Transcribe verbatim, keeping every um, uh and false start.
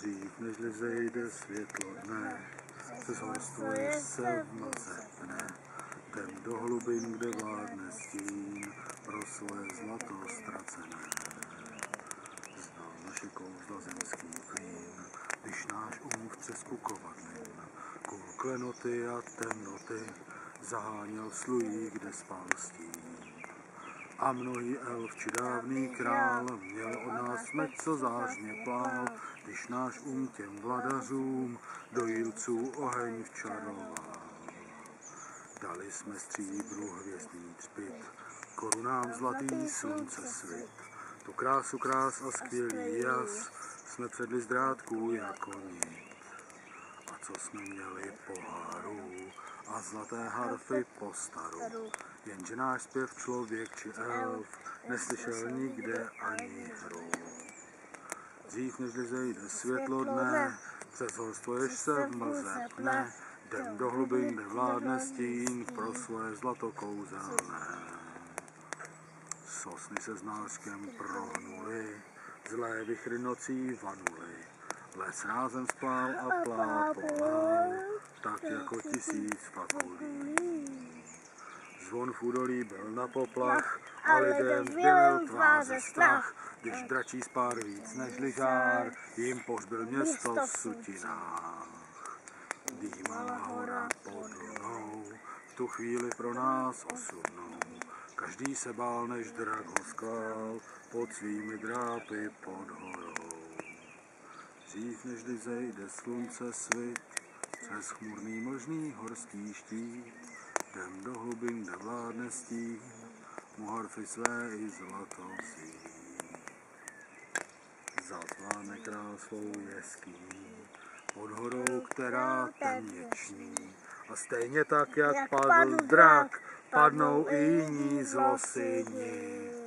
Dřív nežli zejde světlo dne, se zhorstvoje se v mlze pne. Jdem do hlubin, kde vládne stín, pro svoje zlato ztracené. Znal naše kouzla zemský klín, když náš um v třesku kovadlin, kůl klenoty a temnoty, zaháněl slují, kde spal stín. A mnohý elf či dávný král měl od nás meč, co zářně plál, když náš um těm vladařům do jílců oheň včaroval. Dali jsme stříbru hvězdný třpyt, korunám zlatý slunce svit. Tu krásu krás a skvělý jas jsme předli z drátků jako nit. A co jsme měli pohárů a zlaté harfy po staru, jenže náš zpěv člověk či elf neslyšel nikde ani hru. Dřív nežli zejde světlo dne, přes horstvo jež se v mlze pne, jdem do hlubin, kde vládne stín, pro svoje zlato kouzelné. Sosny se s nářkem prohnuli, zlé vichry nocí vanuly, les rázem splál a plápolal, tak jako tisíc fakulí. Zvon v údolí byl na poplach a lidem zbyl tváře strach, když dračí spár víc nežli žár, jim pohřbil město v sutinách. Dýmala hora pod lunou, v tu chvíli pro nás osudnou. Každý se bál, než drak ho sklal pod svými drápy pod horou. Dřív nežli zejde slunce svit, přes chmurný mlžný horský štít, jdem do hlubin, kde vládne stín, mu harfy své i zlato vzít. Zatvárne král svou jeskyní, pod horou, která temně ční. A stejně tak, jak padl drak, padnou i jiní zlosyni.